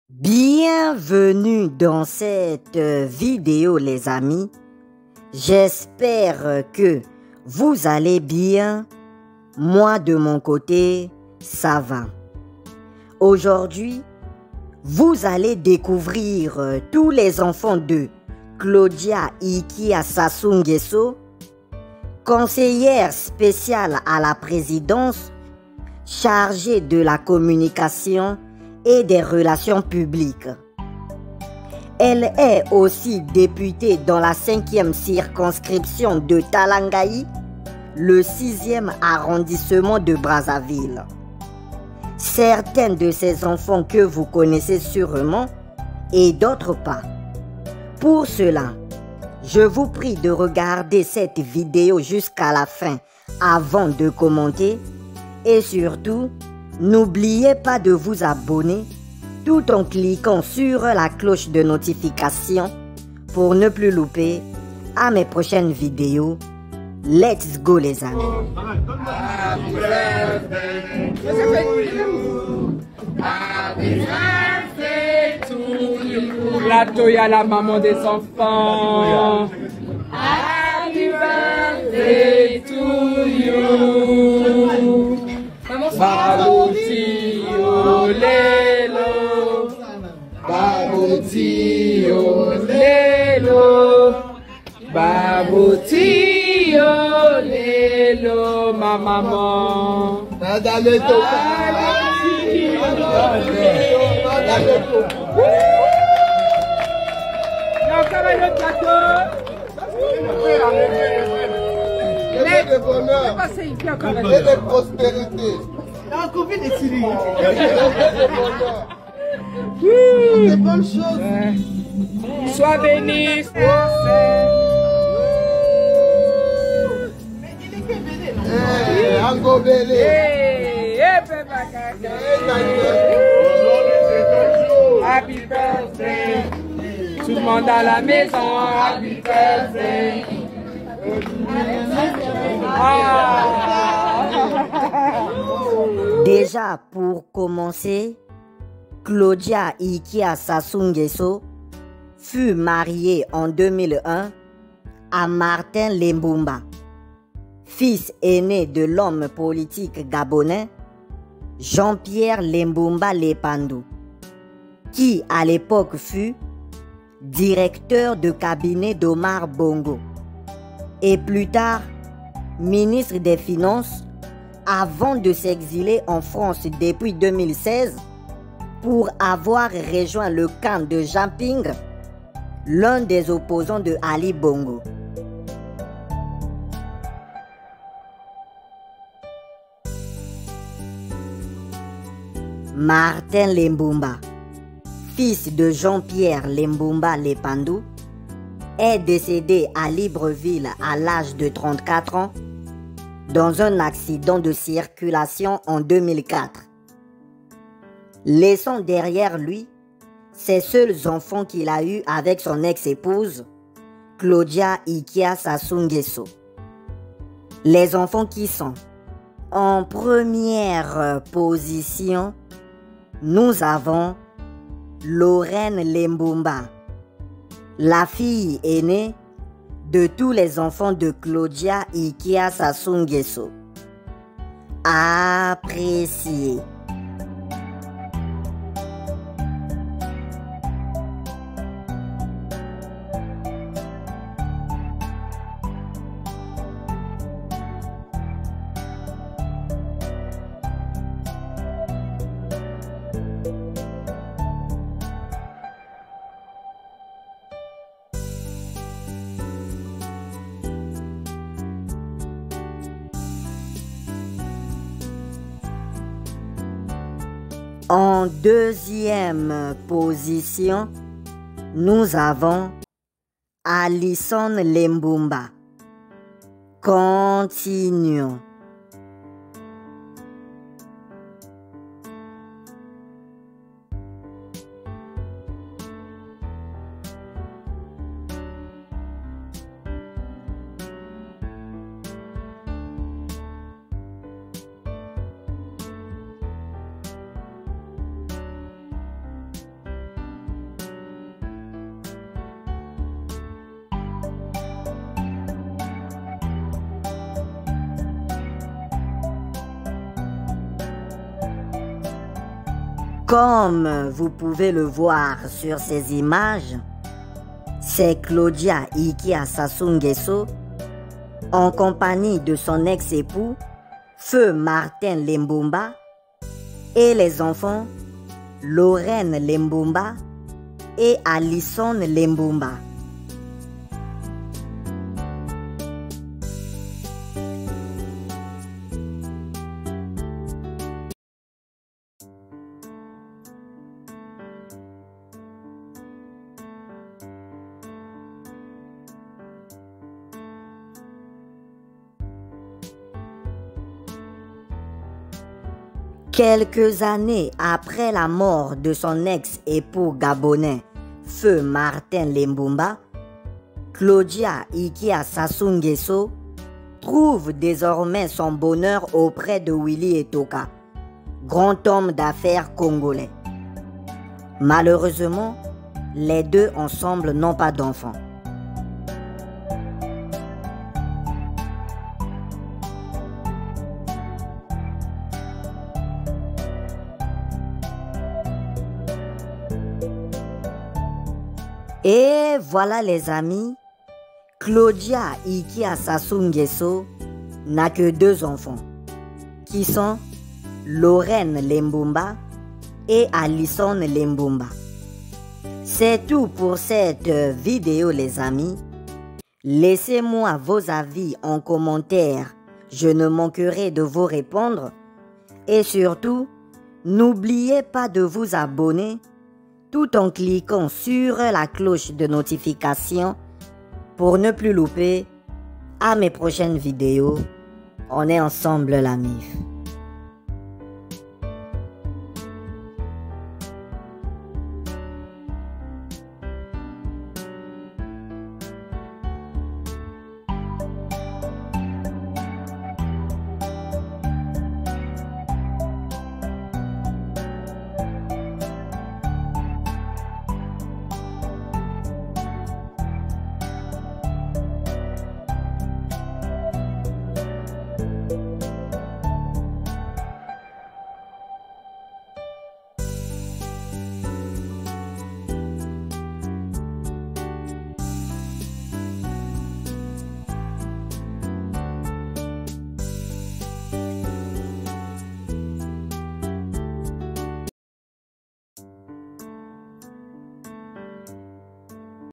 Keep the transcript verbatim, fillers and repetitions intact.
Bienvenue dans cette vidéo les amis. J'espère que vous allez bien. Moi de mon côté, ça va. Aujourd'hui, vous allez découvrir tous les enfants de Claudia Ikia Sassou Nguesso, conseillère spéciale à la présidence, chargée de la communication et des relations publiques. Elle est aussi députée dans la cinquième circonscription de Talangaï, le sixième arrondissement de Brazzaville. Certains de ces enfants que vous connaissez sûrement et d'autres pas. Pour cela, je vous prie de regarder cette vidéo jusqu'à la fin avant de commenter et surtout, n'oubliez pas de vous abonner tout en cliquant sur la cloche de notification pour ne plus louper à mes prochaines vidéos. Let's go les amis. Happy birthday to you. La Toya, la maman des enfants. Happy birthday to you. Babouti olelo, babouti olelo, babouti olelo, ma maman. Nada le toca. Nada le toca. Et de bonheur et de prospérité. La Covid est tirée. Des bonnes choses. Sois béni. Eh, Ango Bélé. Happy birthday. Tout le monde à la maison. Happy birthday. Déjà pour commencer, Claudia Ikia Sassou Nguesso fut mariée en deux mille un à Martin Lembumba, fils aîné de l'homme politique gabonais Jean-Pierre Lembumba Lepandou, qui à l'époque fut directeur de cabinet d'Omar Bongo et plus tard ministre des Finances avant de s'exiler en France depuis deux mille seize pour avoir rejoint le camp de Jean Ping, l'un des opposants de Ali Bongo. Martin Lembumba, fils de Jean-Pierre Lembumba Lepandou, est décédé à Libreville à l'âge de trente-quatre ans dans un accident de circulation en deux mille quatre, laissant derrière lui ses seuls enfants qu'il a eus avec son ex-épouse Claudia Ikia Sassou Nguesso. Les enfants qui sont en première position, nous avons Lorraine Lembumba, la fille aînée de tous les enfants de Claudia Ikia Sassou Nguesso. Apprécié. En deuxième position, nous avons Alison Lembumba. Continuons. Comme vous pouvez le voir sur ces images, c'est Claudia Ikia Sassou Nguesso, en compagnie de son ex-époux, Feu Martin Lembumba, et les enfants Lorraine Lembumba et Alison Lembumba. Quelques années après la mort de son ex-époux gabonais, Feu Martin Lembumba, Claudia Ikia Sassou Nguesso trouve désormais son bonheur auprès de Willy Etoka, grand homme d'affaires congolais. Malheureusement, les deux ensemble n'ont pas d'enfants. Et voilà les amis, Claudia Ikia Sassou Nguesso n'a que deux enfants, qui sont Lorraine Lembumba et Alison Lembumba. C'est tout pour cette vidéo les amis. Laissez-moi vos avis en commentaire, je ne manquerai de vous répondre. Et surtout, n'oubliez pas de vous abonner tout en cliquant sur la cloche de notification pour ne plus louper à mes prochaines vidéos. On est ensemble la M I F.